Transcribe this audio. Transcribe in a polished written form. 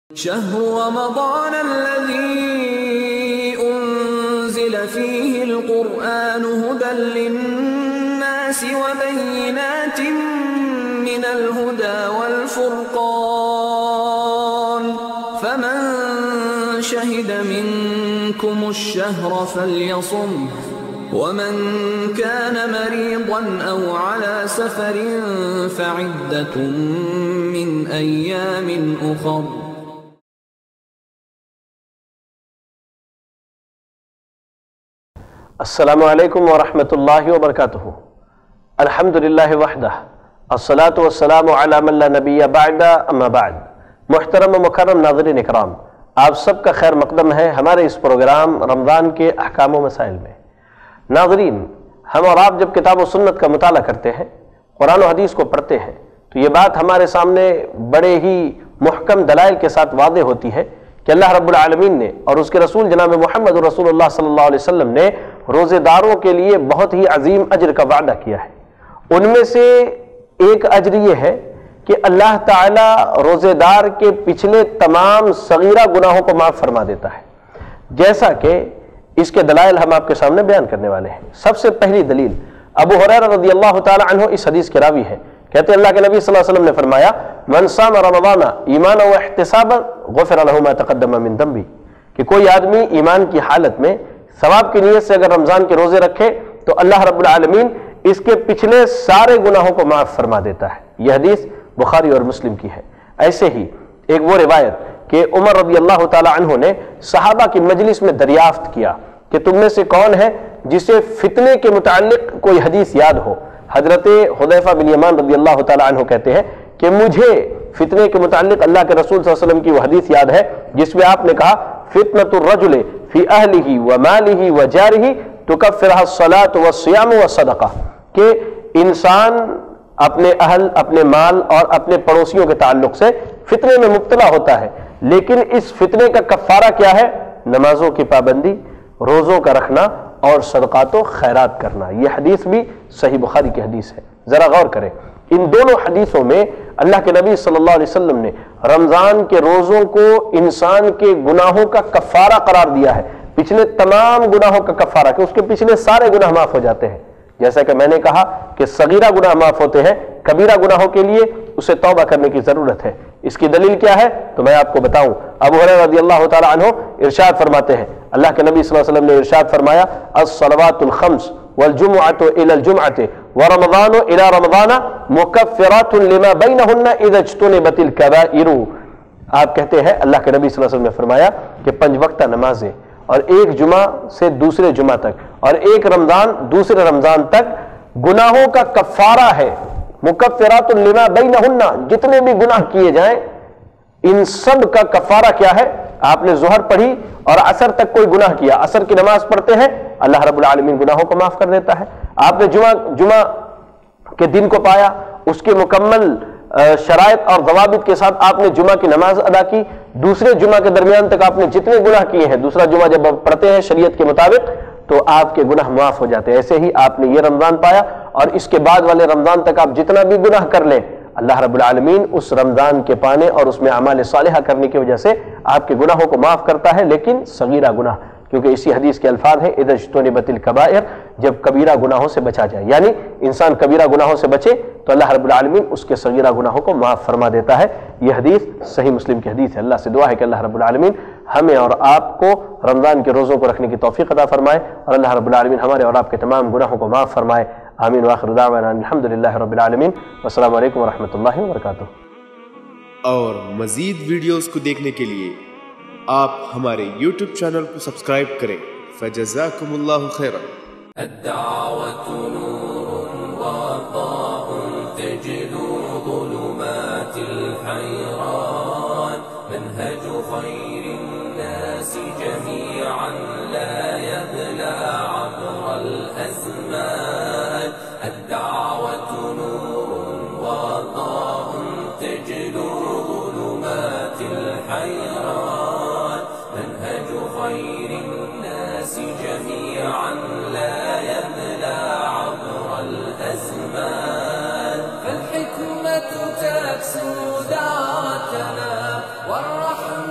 شهر رمضان الذي أنزل فيه القرآن هدى للناس وبينات من الهدى والفرقان فمن شهد منكم الشهر فليصمه ومن كان مريضا أو على سفر فعدة من أيام أخر. السلام علیکم ورحمۃ اللہ وبرکاتہ. الحمدللہ وحدہ الصلاۃ والسلام علی من لا نبی بعد اما بعد. محترم و مکرم ناظرین اکرام، آپ سب کا خیر مقدم ہے ہمارے اس پروگرام رمضان کے احکام و مسائل میں. ناظرین، ہم اور آپ جب کتاب و سنت کا مطالعہ کرتے ہیں، قرآن و حدیث کو پڑھتے ہیں، تو یہ بات ہمارے سامنے بڑے ہی محکم دلائل کے ساتھ واضح ہوتی ہے کہ اللہ رب العالمین نے اور اس کے رسول جناب محمد رسول اللہ صلی اللہ علیہ وسلم نے روزے داروں کے لیے بہت ہی عظیم اجر کا وعدہ کیا ہے. ان میں سے ایک اجر یہ ہے کہ اللہ تعالی روزے دار کے پچھلے تمام صغیرہ گناہوں کو معاف فرما دیتا ہے، جیسا کہ اس کے دلائل ہم آپ کے سامنے بیان کرنے والے ہیں. سب سے پہلی دلیل ابو ہریرہ رضی اللہ تعالی عنہ اس حدیث کے راوی ہیں، کہتے ہیں اللہ کے نبی صلی اللہ علیہ وسلم نے فرمایا من صام رمضان ایمانا و احتسابا غفر له ما تقدم من ذنبه، کہ کوئی آدمی ایمان کی حالت میں ثواب کی نیت سے اگر رمضان کے روزے رکھے تو اللہ رب العالمین اس کے پچھلے سارے گناہوں کو معاف فرما دیتا ہے. یہ حدیث بخاری اور مسلم کی ہے. ایسے ہی ایک وہ روایت کہ عمر رضی اللہ تعالی عنہ نے صحابہ کی مجلس میں دریافت کیا کہ تم میں سے کون ہے جسے فتنے کے متعلق کوئی حدیث یاد ہو. حضرت حذیفہ بن یمان رضی اللہ تعالی عنہ کہتے ہیں کہ مجھے فتنے کے متعلق اللہ کے رسول صلی اللہ علیہ وسلم کی وہ حدیث یاد ہے جس میں آپ نے کہا فتنۃ الرجل فی اہلہ ومالہ وجارہ تکفرہ الصلاۃ والصیام والصدقہ، کہ انسان اپنے اہل، اپنے مال اور اپنے پڑوسیوں کے تعلق سے فتنے میں مبتلا ہوتا ہے، لیکن اس فتنے کا کفارہ کیا ہے؟ نمازوں کی پابندی، روزوں کا رکھنا اور صدقات و خیرات کرنا. یہ حدیث بھی صحیح بخاری کی حدیث ہے. ذرا غور کریں، ان دونوں حدیثوں میں اللہ کے نبی صلی اللہ علیہ وسلم نے رمضان کے روزوں کو انسان کے گناہوں کا کفارہ قرار دیا ہے، پچھلے تمام گناہوں کا کفارہ، کہ اس کے پچھلے سارے گناہ معاف ہو جاتے ہیں. جیسا کہ میں نے کہا کہ صغیرہ گناہ معاف ہوتے ہیں، کبیرہ گناہوں کے لیے اسے توبہ کرنے کی ضرورت ہے. اس کی دلیل کیا ہے تو میں آپ کو بتاؤں. ابو ہریرہ رضی اللہ تعالی عنہ ارشاد فرماتے ہیں، اللہ کے نبی صلی اللہ علیہ وسلم نے ارشاد فرمایا الصلوات الخمس والجمعة إلى الجمعة ورمضان إلى رمضان مكفرات لما بينهن إذا اجتنبت الكبائر. آپ کہتے ہیں اللہ کے نبی صلی اللہ علیہ وسلم نے فرمایا کہ 5 وقتہ نمازیں اور ایک جمعہ سے دوسرے جمعہ تک اور ایک رمضان دوسرے رمضان تک گناہوں کا کفارہ ہے. مکفرات لما بینہن، جتنے بھی گناہ کیے جائیں ان سب کا کفارہ کیا ہے؟ آپ نے ظہر پڑھی اور عصر تک کوئی گناہ کیا، عصر کی نماز پڑھتے ہیں، اللہ رب العالمین گناہوں کو معاف کر دیتا ہے. آپ نے جمعہ کے دن کو پایا، اس کے مکمل شرائط اور ضوابط کے ساتھ آپ نے جمعہ کی نماز ادا کی، دوسرے جمعہ کے درمیان تک آپ نے جتنے گناہ کیے ہیں، دوسرا جمعہ جب آپ پڑھتے ہیں شریعت کے مطابق تو آپ کے گناہ معاف ہو جاتے ہیں. ایسے ہی آپ نے یہ رمضان پایا اور اس کے بعد والے رمضان تک آپ جتنا بھی گناہ کر لیں، اللہ رب العالمین اس رمضان کے پانے اور اس میں اعمال صالحہ کرنے کی وجہ سے آپ کے گناہوں کو معاف کرتا ہے، لیکن صغیرہ گناہ، کیونکہ اسی حدیث کے الفاظ ہیں اذا اجتنبت الکبائر، جب کبیرہ گناہوں سے بچا جائے، یعنی انسان کبیرہ گناہوں سے بچے تو اللہ رب العالمین اس کے صغیرہ گناہوں کو معاف فرما دیتا ہے. یہ حدیث صحیح مسلم کی حدیث ہے. اللہ سے دعا ہے کہ اللہ رب العالمین ہمیں اور آپ کو رمضان کے روزوں کو رکھنے کی توفیق عطا فرمائے اور اللہ رب العالمین ہمارے اور آپ کے تمام گناہوں کو معاف فرمائے. آمین. وآخر دعوانا الحمدللہ رب العالمین. والسلام علیکم ورحمۃ اللہ وبرکاتہ. اور مزید ویڈیوز کو دیکھنے کے لیے آپ ہمارے یوٹیوب چینل کو سبسکرائب کریں. فجزاکم اللہ خیرا. الدعوة نور وضاء تجلو ظلمات الحيران منهج خير الناس جميعا لا يبلى عبر الأزمان. الدعوة نور وضاء تجلو ظلمات الحيران منهج خير الناس جميعا لا يبلى عبر الأزمان. فالحكمة تكسو دعوتنا والرحمة